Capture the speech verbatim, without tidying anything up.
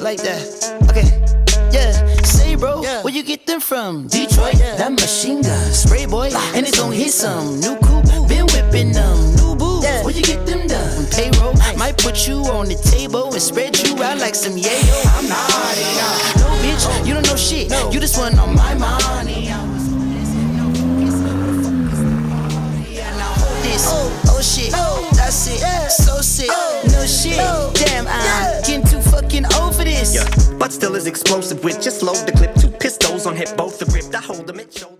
like that. Okay, yeah. Say, bro, yeah. Where you get them from? Detroit, yeah. That machine gun, spray boy, and it's gon' hit some. New coupe, been whipping them. New boots, yeah. Where you get them done? Payroll, nice. Might put you on the table and spread you out like some yayo. I'm not, no bitch, you don't know shit. No. You just want on my money. Oh, oh shit, oh, that's it, yeah. So sick, oh, no shit, oh, damn, I'm yeah. getting too fucking old for this. Yeah, but still as explosive with just load the clip. Two pistols on hip, both the grip. I hold them, it shows.